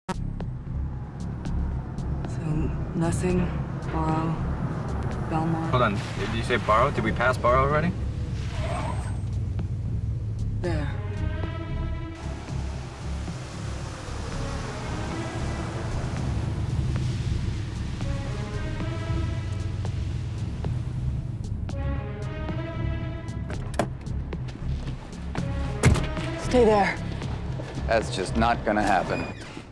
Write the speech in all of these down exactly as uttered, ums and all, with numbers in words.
So, Lessing, Borrow, Belmont. Hold on. Did you say Borrow? Did we pass Borrow already? There. Stay there. That's just not gonna happen.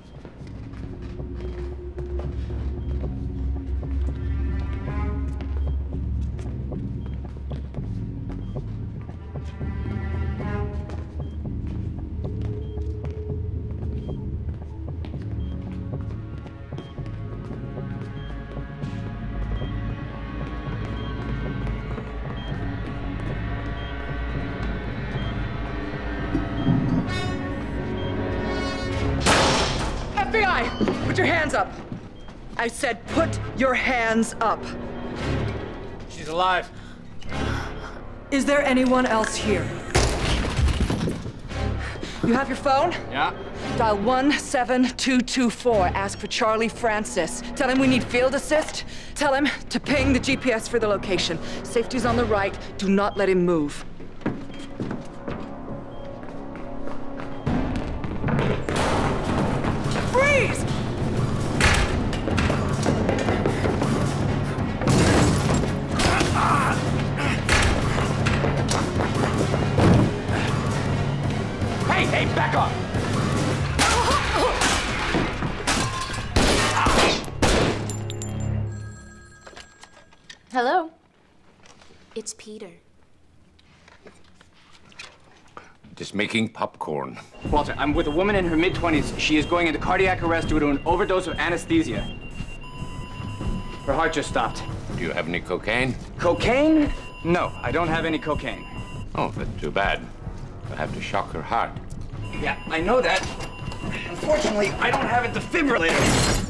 F B I! Put your hands up! I said put your hands up! She's alive. Is there anyone else here? You have your phone? Yeah. Dial one seven two two four. Ask for Charlie Francis. Tell him we need field assist. Tell him to ping the G P S for the location. Safety's on the right. Do not let him move. Freeze! Hey, hey, back off! Hello. It's Peter. Just making popcorn. Walter, I'm with a woman in her mid twenties. She is going into cardiac arrest due to an overdose of anesthesia. Her heart just stopped. Do you have any cocaine? Cocaine? No, I don't have any cocaine. Oh, that's too bad. I'll have to shock her heart. Yeah, I know that. Unfortunately, I don't have a defibrillator.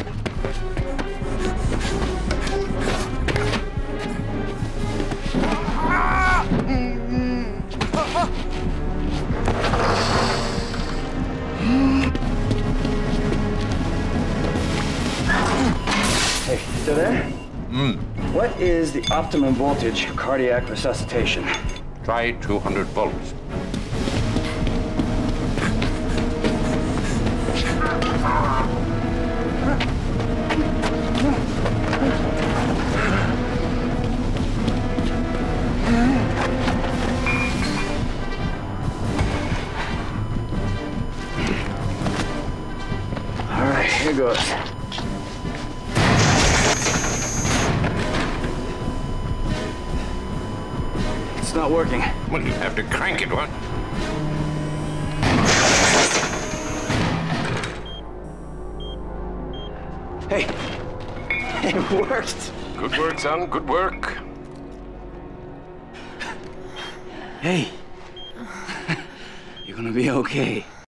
Hey, still there? Mm. What is the optimum voltage for cardiac resuscitation? Try two hundred volts. All right, here goes. It's not working. Well, you have to crank it, what? Hey, it worked. Good work, son. Good work. Hey, you're gonna be okay.